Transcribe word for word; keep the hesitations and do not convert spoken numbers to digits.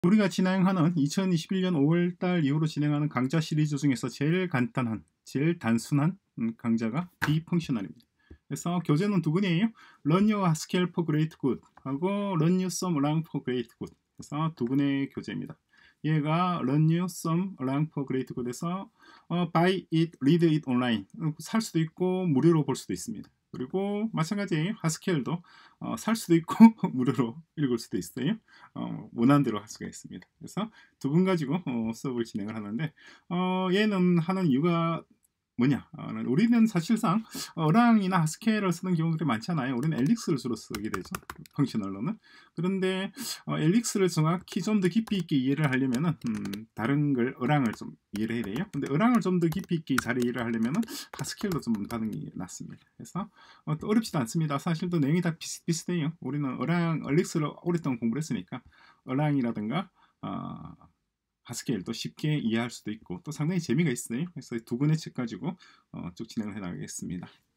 우리가 진행하는 이천이십일 년 오월 달 이후로 진행하는 강좌 시리즈 중에서 제일 간단한, 제일 단순한 음, 강좌가 비펑셔널입니다. 그래서 교재는 두 권이에요. Learn Your Haskell for Great Good 하고 Learn You Some Erlang for Great Good. 그래서 두 권의 교재입니다. 얘가 Learn You Some Erlang for Great Good에서 어, Buy it, Read it online. 살 수도 있고 무료로 볼 수도 있습니다. 그리고 마찬가지예요. 하스켈도 어, 살 수도 있고 무료로 읽을 수도 있어요. 어, 원하는 대로 할 수가 있습니다. 그래서 두 분 가지고 어, 수업을 진행을 하는데 어, 얘는 하는 이유가 뭐냐? 어, 우리는 사실상 어랑이나 하스켈을 쓰는 경우들이 많잖아요. 우리는 엘릭스를 주로 쓰게 되죠. 펑셔널로는. 그런데 어, 엘릭스를 정확히 좀 더 깊이 있게 이해를 하려면은 음, 다른 걸 어랑을 좀 이해를 해야 돼요. 근데 어랑을 좀 더 깊이 있게 잘 이해를 하려면은 하스켈로 좀 하는 게 낫습니다. 그래서 어, 또 어렵지도 않습니다. 사실 또 내용이 다 비슷비슷해요. 우리는 어랑, 엘릭스를 오랫동안 공부를 했으니까 어랑이라든가 어, 하스케일도 쉽게 이해할 수도 있고 또 상당히 재미가 있어요. 그래서 두 권의 책 가지고 어, 쭉 진행을 해 나가겠습니다.